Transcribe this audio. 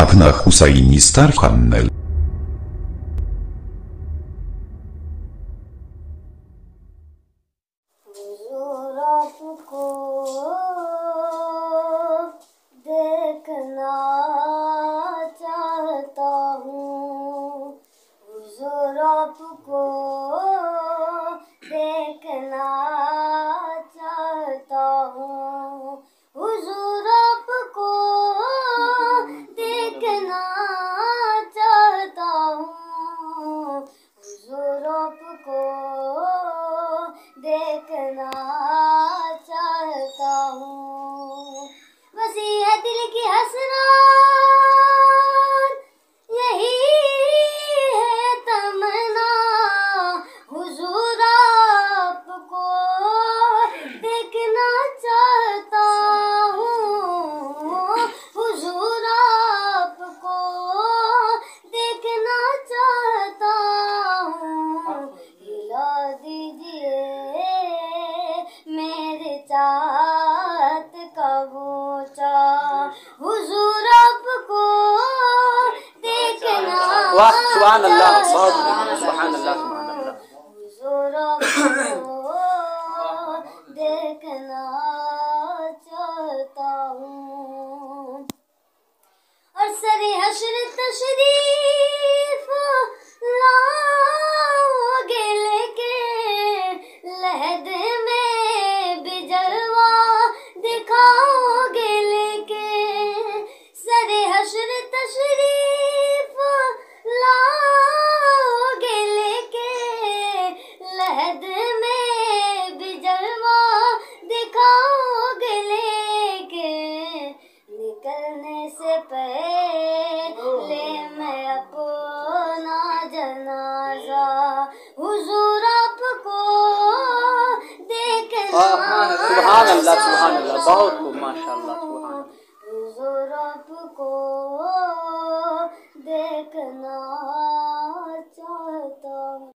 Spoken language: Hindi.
अपना हुसैनी स्टार चैनल। आपको देखना चाहता हूँ, हुजूर आपको देखना चाहता हूँ, हुजूर आपको देखना चाहता हूँ, हुजूर आपको देखना चाहता हूँ। वसी है दिल की हसरत, यही है तमन्ना, हुजूर आपको देखना चाहता हूँ, हुजूर आपको देखना चाहता हूँ। हिला दीजिए मेरे चाहत का बोचा, हुजूर आपको देखना सुभान अल्लाह, सुभान अल्लाह, हुजूर आपको देखना चाहता हूँ। और सरे हश्र तशरीफ लाओगे लेके, लहद में भी जलवा दिखाओगे लेके, सरे हश्र तशरीफ लाओगे लेके, लहद में भी जलवा दिखाओगे लेके, निकलने से पहले मैं अपना जनाजा हुजूर आपको देखना सुभान अल्लाह, बहुत खूब, माशाअल्लाह, सुभान अल्लाह। हुजूर आपको